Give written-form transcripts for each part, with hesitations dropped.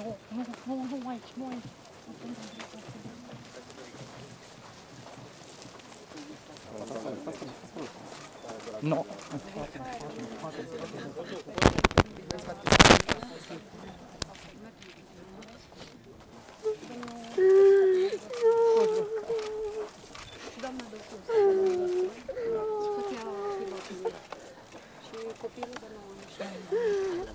Nu aici, nu aici. Nu. Doamna doctor, făcea privatul și copilul de 9 ani.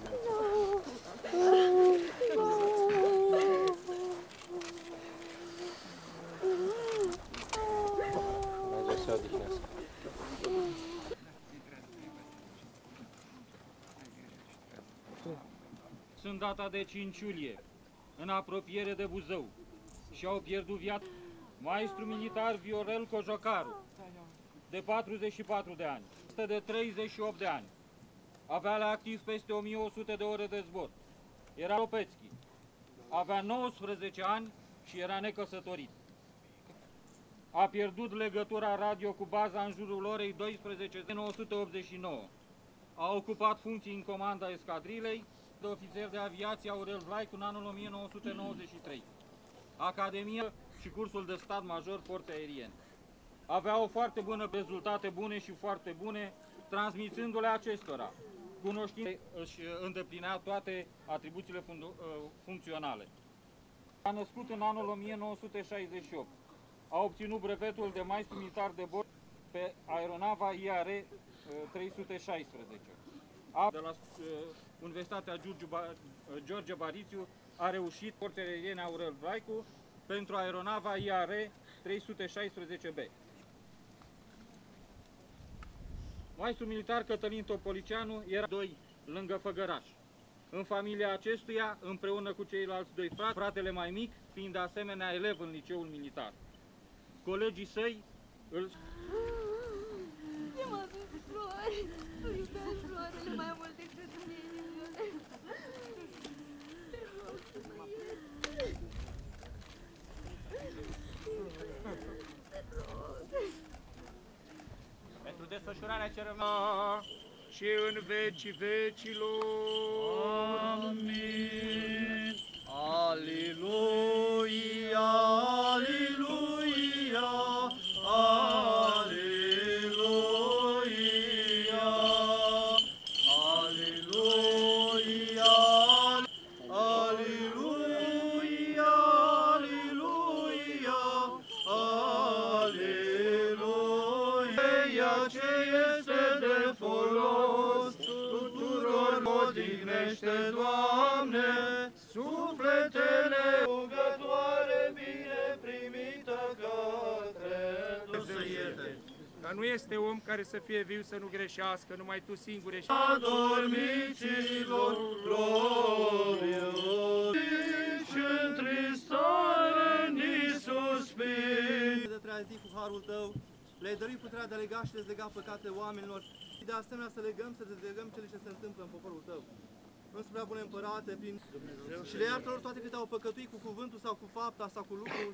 Sunt data de 5 iulie, în apropiere de Buzău, și-au pierdut viața maestru militar Viorel Cojocaru, de 44 de ani, de 38 de ani. Avea la activ peste 1100 de ore de zbor. Era Lopețchi. Avea 19 ani și era necăsătorit. A pierdut legătura radio cu baza în jurul orei 12:1989. A ocupat funcții în comanda escadrilei de ofițer de aviație Aurel Vlaicu în anul 1993. Academia și cursul de stat major forțe aeriene. Avea o foarte bună rezultate bune și foarte bune, transmițându-le acestora. Cunoștințe își îndeplinea toate atribuțiile funcționale. A născut în anul 1968. A obținut brevetul de maestru militar de bord pe aeronava IAR 316. De la Universitatea George Barițiu a reușit forțele aeriene Aurel Vlaicu pentru aeronava IAR 316B. Maestru militar Cătălin Topoliceanu era 2 lângă Făgăraș. În familia acestuia, împreună cu ceilalți 2 frați, fratele mai mic fiind de asemenea elev în liceul militar. Colegii săi îl... Ce m-a dus Floare? Tu iubești floarele mai mult decât mine. Te rog să mă ierți. Te rog. Pentru desfășurarea ceremonii și în vecii vecilor. Amin. Aleluia, aleluia, aleluia, aleluia, aleluia, aleluia, ce este de folos tuturor, odihnește, Doamne, sufletele rugătoare bine primită către Dumnezeu. Dar nu este om care să fie viu să nu greșească, numai Tu singur ești. Adormiților glorioși și întristare ni suspin. De treia zi cu harul Tău, le-ai dăruit puterea de a lega și dezlega păcatele oamenilor și de asemenea să legăm, să dezlegăm cele ce se întâmplă în poporul Tău. Înspre prea bune Împărate, prin... și le iartă lor toate câte au păcătuit cu cuvântul sau cu fapta sau cu lucrul.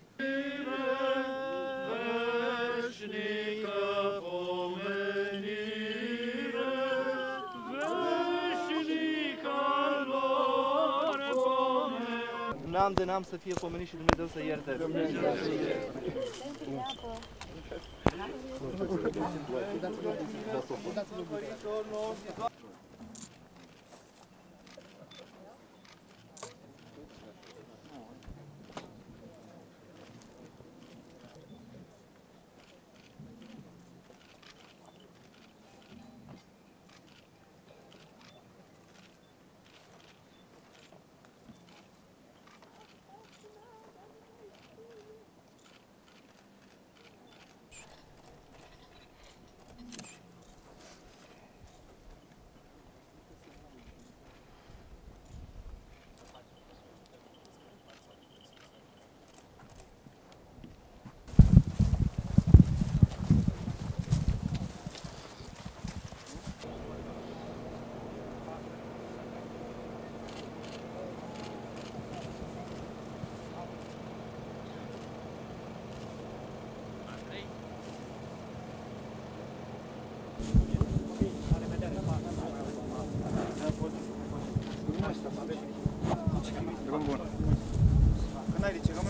Veșnică pomenire, veșnică lor pomenire. Neam de neam să fie pomenit și Dumnezeu să ierte. Dumnezeu să ierte. Drum bun. Când ai liceu?